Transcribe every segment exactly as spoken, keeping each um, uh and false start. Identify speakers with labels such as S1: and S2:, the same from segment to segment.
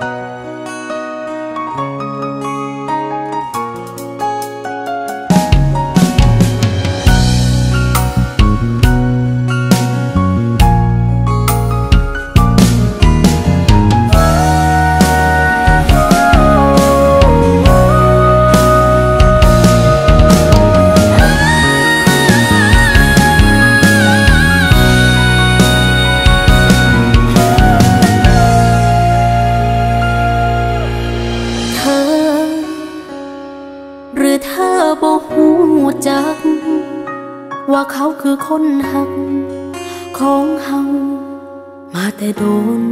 S1: ว่าเขาคือคนหักของเฮามาแต่โดน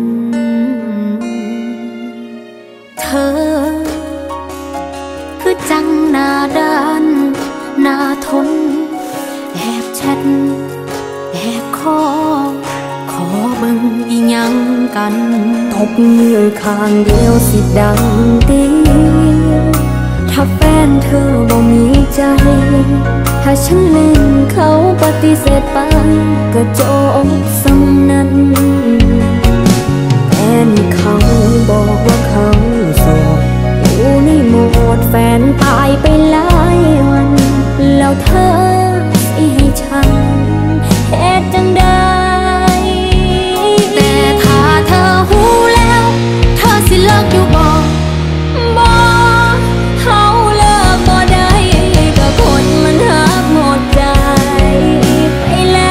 S1: เธอคือจังหน้าด้านหน้าทนแอบแชทแอบขอขอเบิ่งอีหยังกันตบมือข้างเดียวสิดังตีถ้าแฟนเธอบ่มีใจถ้าฉันเล่นเขาปฏิเสธไปก็จบสำนั้นแต่นี่เขาบอกว่าเขาโสดอยู่ในโหมดแฟนตายไปหลายวันแล้วเธอสิให้ฉันเหตุจังใดแต่ถ้าเธอหูแล้วเธอสิเลิกอยู่บ่บ่เขาเลิกบ่ได้ก็คนมันหักหมดใจไป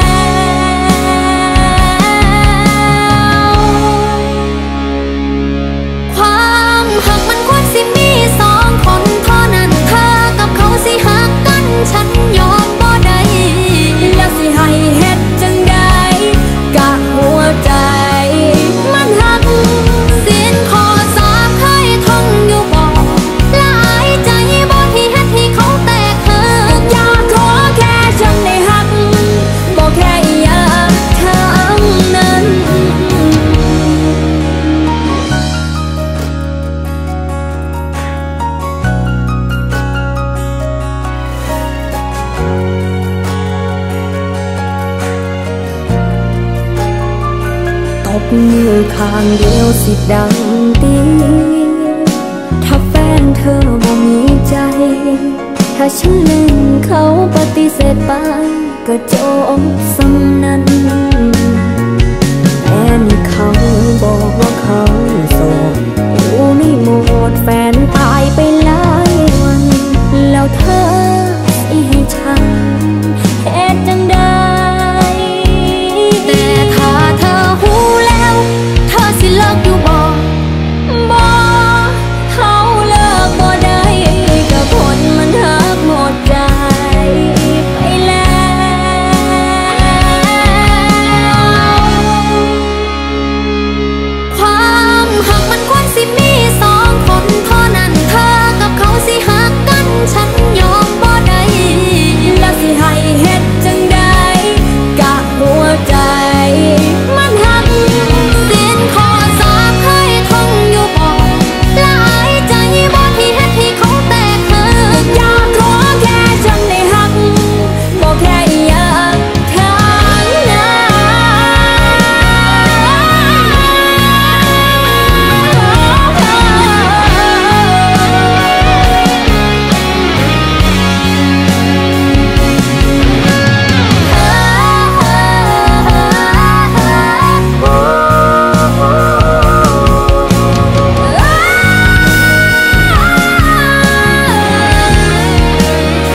S1: แล้วความหักมันควรสิมีสองคนเท่านั้นเธอกับเขาสิหักกันฉันยอมบ่ได้แล้วสิให้เฮ็ดจังใดกะหัวใจมันหักสิ้นข้อสามเคยท่องอยู่บ่หลายใจบ่ที่เฮ็ดให้เขาแตกหักอยากขอแค่ฉันได้หักบ่แค่อยากทั้งนั้นตบมือข้างเดียวสิดังตีถ้าแฟนเธอบ่มีใจถ้าฉันเล่นเขาปฏิเสธไปก็จบสำนั้นแต่นี่เขาบอกว่าเขา